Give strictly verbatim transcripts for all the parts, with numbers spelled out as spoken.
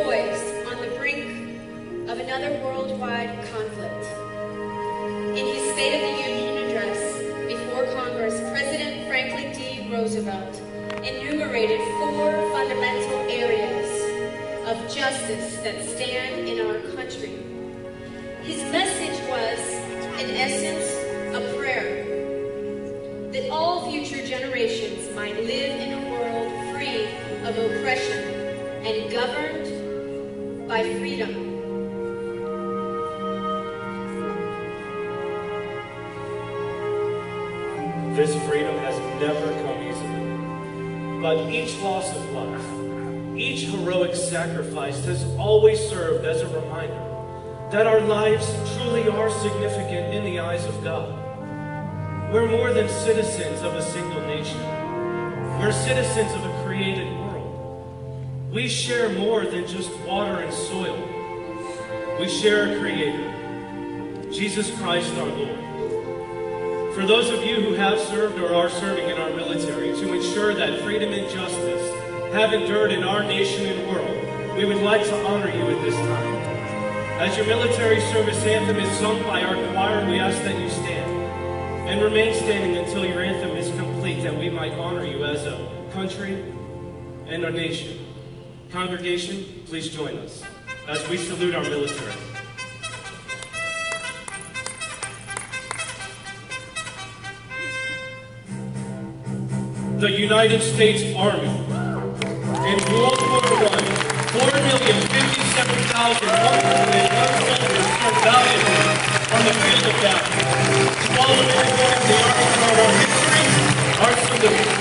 poised on the brink of another worldwide conflict. In his State of the Union address before Congress, President Franklin D. Roosevelt enumerated four fundamental areas of justice that stand in our country. His message was, in essence, a prayer that all future generations might live in a world free of oppression and governed by freedom. This freedom has never come easily, but each loss of life, each heroic sacrifice has always served as a reminder that our lives truly are significant in the eyes of God. We're more than citizens of a single nation. We're citizens of a created world. We share more than just water and soil. We share a Creator, Jesus Christ our Lord. For those of you who have served or are serving in our military to ensure that freedom and justice have endured in our nation and world, we would like to honor you at this time. As your military service anthem is sung by our choir, we ask that you stand and remain standing until your anthem is complete, that we might honor you as a country and a nation. Congregation, please join us as we salute our military. The United States Army. In World War One, four million fifty-seven thousand one hundred one soldiers fought valiantly on the field of battle. To all of you born in the Army for our history, our salute.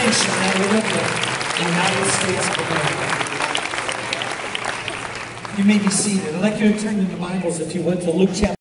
nation that we live in, the United States of America. You may be seated. I'd like you to turn in the Bibles, if you would, to Luke chapter